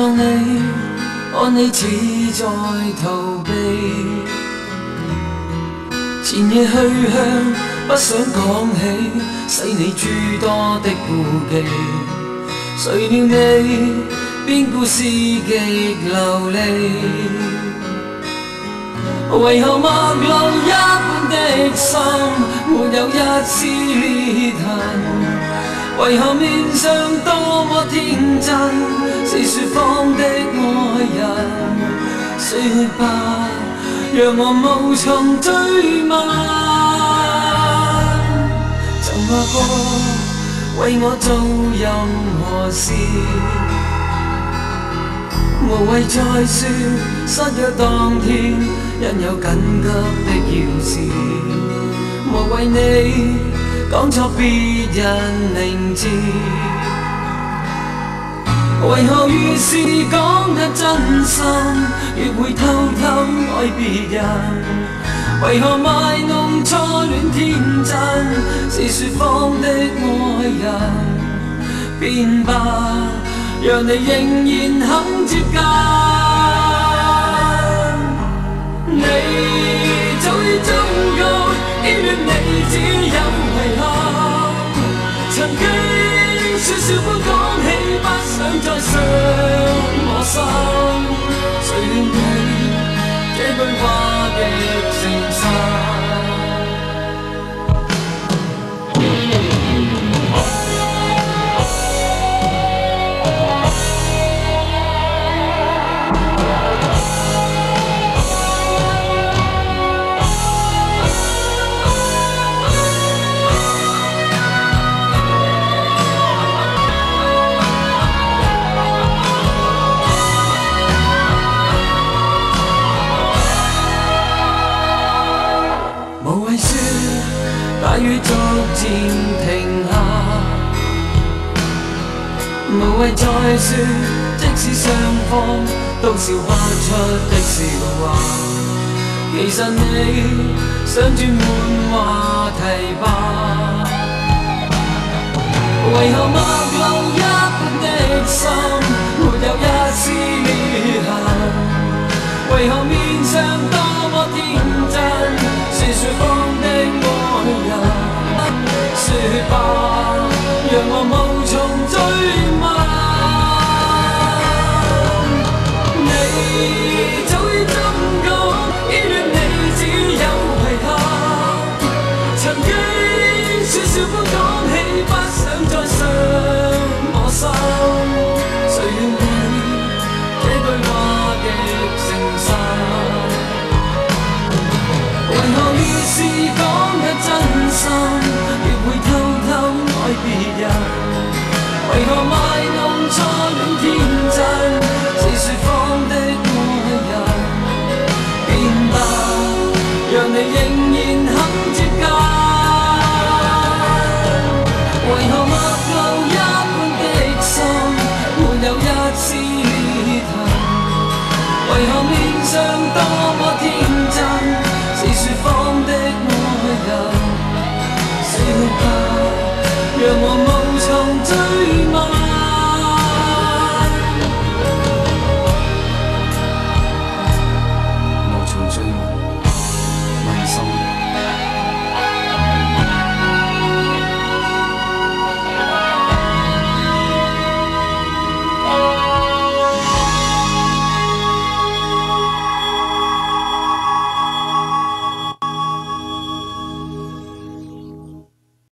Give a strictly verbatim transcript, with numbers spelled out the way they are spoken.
望你，看你似在逃避。前夜去向，不想講起，使你諸多的顧忌。誰料你邊故事極流離？為何陌路一般的心，沒有一絲裂痕？為何面上多麼天真，是說謊的愛人？說吧，讓我無從追問。曾話過為我做任何事，無謂再說失約當天，因有緊急的要事。無謂你講錯別人名字，為何越是講得真心，越會偷偷愛別人？為何賣弄初戀天真，是說謊的愛人？變吧，讓你仍然肯接近。你早已忠告，依戀你只有遺憾。曾經說笑般講起，不想再傷我心。誰料你這句話極誠實。大雨逐漸停下，無謂再說，即使雙方都笑話出的笑話。其實你想轉換話題吧？為何陌路一般的心，沒有一絲裂痕？為何面上多麼天真，是說謊的愛人？說吧，讓我無從追問。你早已忠告，依戀你只有遺憾。曾經說笑般講起，不想再傷我心。誰料你這句話極誠實，為何越是講得真？